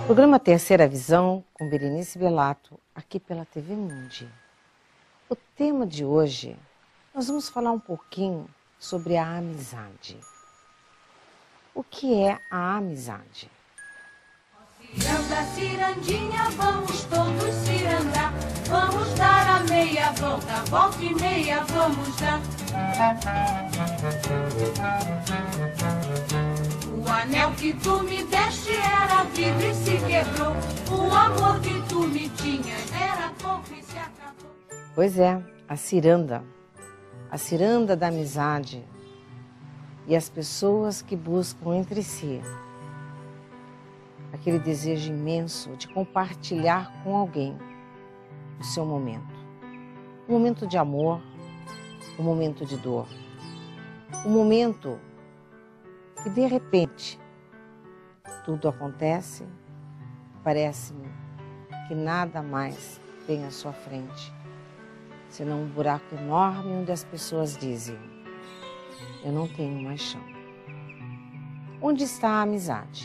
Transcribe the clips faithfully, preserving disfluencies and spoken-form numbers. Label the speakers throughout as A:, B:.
A: Programa Terceira Visão, com Berenice Bellato, aqui pela T V Mundi. O tema de hoje, nós vamos falar um pouquinho sobre a amizade. O que é a amizade?
B: Ciranda, cirandinha, vamos todos cirandar. Vamos dar a meia volta, volta e meia vamos dar. O anel que tu me deste era vidro e se quebrou. O amor que tu me tinhas era pouco e se acabou.
A: Pois é, a ciranda. A ciranda da amizade e as pessoas que buscam entre si aquele desejo imenso de compartilhar com alguém o seu momento. Um momento de amor, um momento de dor. Um momento que de repente tudo acontece, parece-me que nada mais tem à sua frente, senão um buraco enorme onde as pessoas dizem: eu não tenho mais chão. Onde está a amizade?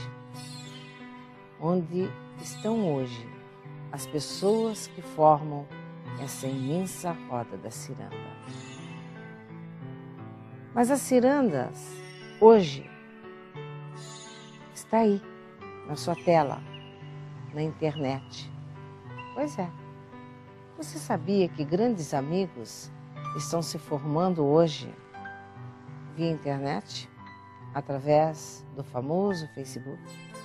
A: Onde estão hoje as pessoas que formam essa imensa roda da ciranda? Mas as cirandas, hoje, está aí, na sua tela, na internet. Pois é. Você sabia que grandes amigos estão se formando hoje via internet, através do famoso Facebook?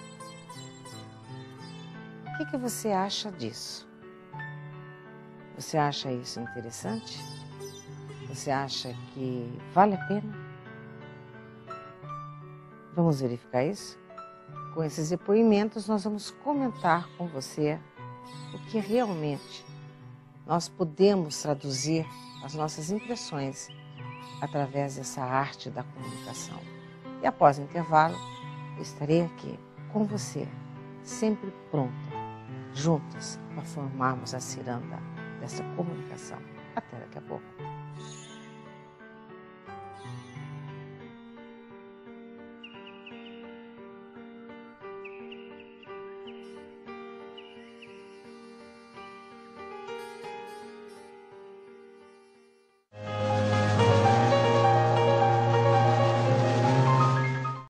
A: O que, que você acha disso? Você acha isso interessante? Você acha que vale a pena? Vamos verificar isso? Com esses depoimentos, nós vamos comentar com você o que realmente nós podemos traduzir as nossas impressões através dessa arte da comunicação. E após o intervalo, eu estarei aqui com você, sempre pronta, juntas para formarmos a ciranda dessa comunicação. Até daqui a pouco.